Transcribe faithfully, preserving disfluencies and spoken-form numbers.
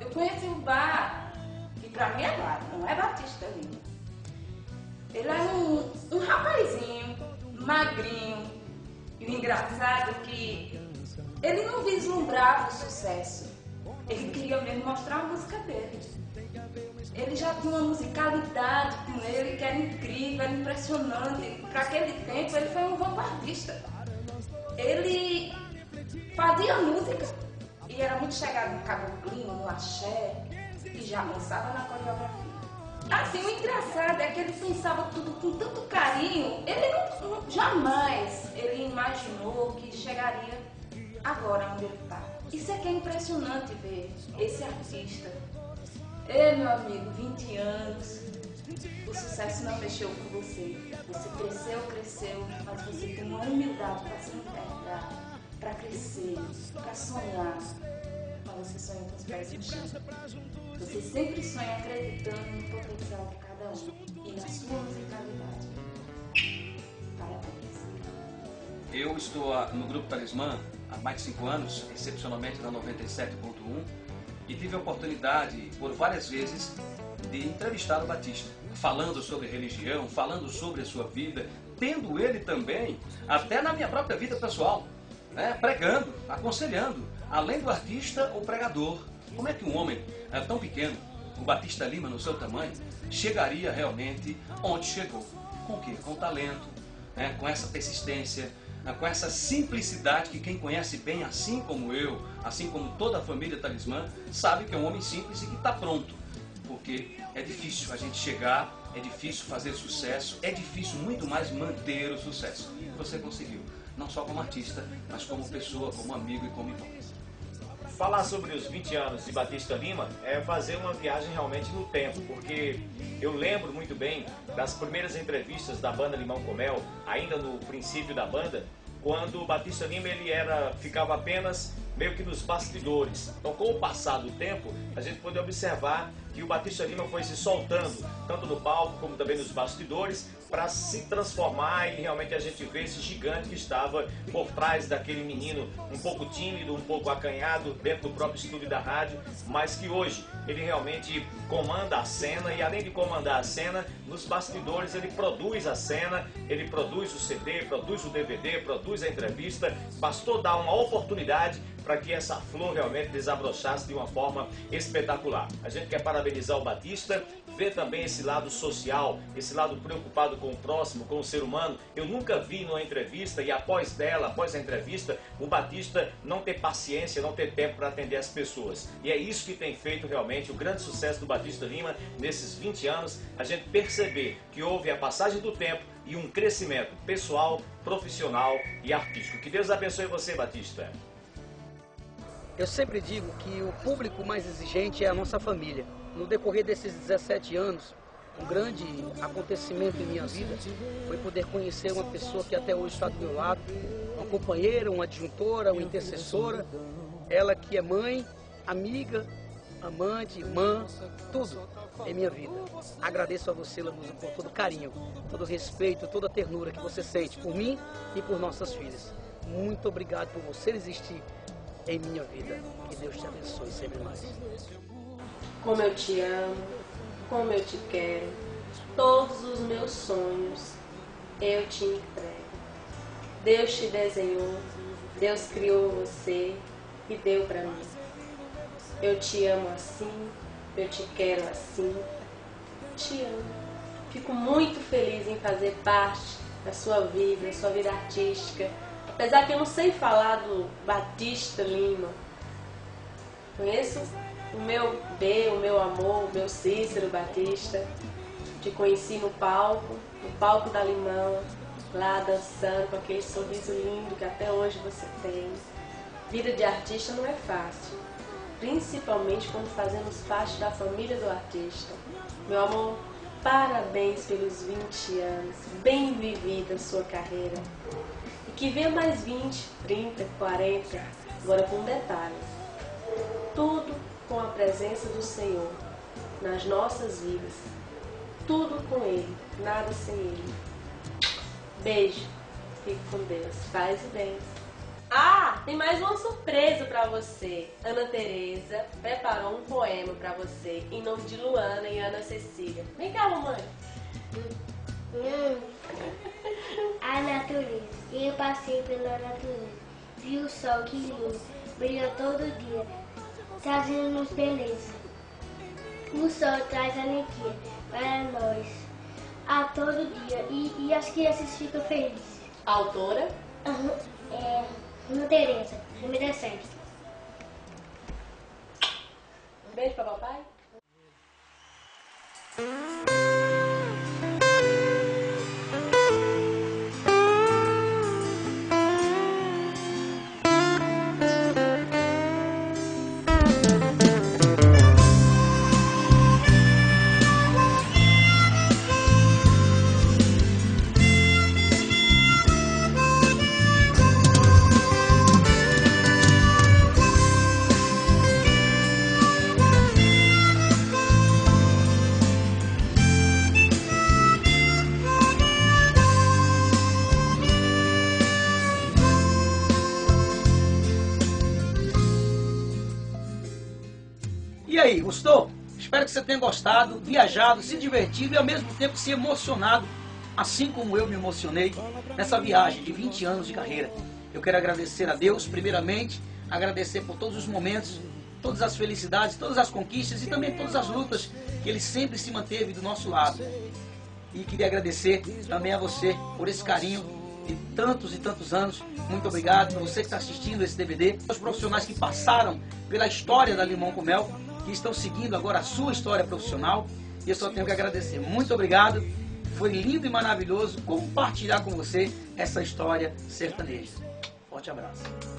Eu conheci o bar, que pra mim é bar, não é Batista Lima. Ele era um, um rapazinho, magrinho, e o engraçado é que ele não vislumbrava o sucesso. Ele queria mesmo mostrar a música dele. Ele já tinha uma musicalidade com ele que era incrível, era impressionante. Para aquele tempo ele foi um vanguardista. Ele fazia música e era muito chegado no caboclinho, no axé, e já lançava na coreografia. Assim, o engraçado é que ele pensava tudo com tanto carinho, ele não, não, jamais ele imaginou que chegaria agora onde ele está. Isso é que é impressionante ver esse artista. Ei, meu amigo, vinte anos, o sucesso não mexeu com você. Você cresceu, cresceu, mas você tem uma humildade para se enxergar, para crescer, para sonhar. Mas você sonha com os pés no chão. Você sempre sonha acreditando no potencial de cada um e na sua musicalidade. Parabéns. Eu estou no Grupo Talismã há mais de cinco anos, excepcionalmente na noventa e sete ponto um, e tive a oportunidade, por várias vezes, de entrevistar o Batista, falando sobre religião, falando sobre a sua vida, tendo ele também, até na minha própria vida pessoal, né, pregando, aconselhando, além do artista, o pregador. Como é que um homem é, tão pequeno, o Batista Lima, no seu tamanho, chegaria realmente onde chegou? Com o quê? Com talento, né, com essa persistência, com essa simplicidade que quem conhece bem, assim como eu, assim como toda a família Talismã, sabe que é um homem simples e que está pronto. Porque é difícil a gente chegar, é difícil fazer sucesso, é difícil muito mais manter o sucesso. E você conseguiu, não só como artista, mas como pessoa, como amigo e como irmão. Falar sobre os vinte anos de Batista Lima é fazer uma viagem realmente no tempo, porque eu lembro muito bem das primeiras entrevistas da banda Limão com Mel, ainda no princípio da banda, quando o Batista Lima ele era, ficava apenas meio que nos bastidores. Então, com o passar do tempo, a gente pode observar que o Batista Lima foi se soltando, tanto no palco como também nos bastidores, para se transformar e realmente a gente vê esse gigante que estava por trás daquele menino um pouco tímido, um pouco acanhado dentro do próprio estúdio da rádio, mas que hoje ele realmente comanda a cena e além de comandar a cena, nos bastidores ele produz a cena, ele produz o C D, produz o D V D, produz a entrevista. Bastou dar uma oportunidade para que essa flor realmente desabrochasse de uma forma espetacular. A gente quer parabenizar o Batista, ver também esse lado social, esse lado preocupado com o próximo, com o ser humano. Eu nunca vi numa entrevista e após dela, após a entrevista, o Batista não ter paciência, não ter tempo para atender as pessoas. E é isso que tem feito realmente o grande sucesso do Batista Lima nesses vinte anos, a gente perceber que houve a passagem do tempo e um crescimento pessoal, profissional e artístico. Que Deus abençoe você, Batista. Eu sempre digo que o público mais exigente é a nossa família. No decorrer desses dezessete anos, um grande acontecimento em minha vida foi poder conhecer uma pessoa que até hoje está do meu lado, uma companheira, uma adjuntora, uma intercessora, ela que é mãe, amiga, amante, irmã, tudo em minha vida. Agradeço a você, Lamusa, por todo o carinho, todo o respeito, toda a ternura que você sente por mim e por nossas filhas. Muito obrigado por você existir em minha vida. Que Deus te abençoe sempre mais. Como eu te amo, como eu te quero, todos os meus sonhos eu te entrego. Deus te desenhou, Deus criou você e deu para mim. Eu te amo assim, eu te quero assim, te amo. Fico muito feliz em fazer parte da sua vida, da sua vida artística. Apesar que eu não sei falar do Batista Lima, conheço o meu B, o meu amor, o meu Cícero Batista. Te conheci no palco, no palco da Limão, lá dançando com aquele sorriso lindo que até hoje você tem. Vida de artista não é fácil, principalmente quando fazemos parte da família do artista. Meu amor, parabéns pelos vinte anos, bem vivida a sua carreira. Que venha mais vinte, trinta, quarenta, agora com um detalhe. Tudo com a presença do Senhor nas nossas vidas. Tudo com Ele, nada sem Ele. Beijo, fique com Deus, paz e bem. Ah! tem mais uma surpresa pra você. Ana Tereza preparou um poema pra você em nome de Luana e Ana Cecília. Vem cá, mamãe. Hum. A natureza. Eu passei pela natureza. Vi o sol que lindo, brilha todo dia, trazendo-nos beleza. O sol traz alegria para nós a todo dia e, e as crianças ficam felizes. A autora? Uhum. É, Ana Tereza, Remedescente. Um beijo pra papai. E aí, gostou? Espero que você tenha gostado, viajado, se divertido e ao mesmo tempo se emocionado, assim como eu me emocionei nessa viagem de vinte anos de carreira. Eu quero agradecer a Deus, primeiramente, agradecer por todos os momentos, todas as felicidades, todas as conquistas e também todas as lutas que Ele sempre se manteve do nosso lado. E queria agradecer também a você por esse carinho de tantos e tantos anos. Muito obrigado por você que está assistindo esse D V D, os profissionais que passaram pela história da Limão com Mel, que estão seguindo agora a sua história profissional, e eu só tenho que agradecer. Muito obrigado, foi lindo e maravilhoso compartilhar com você essa história sertaneja. Forte abraço.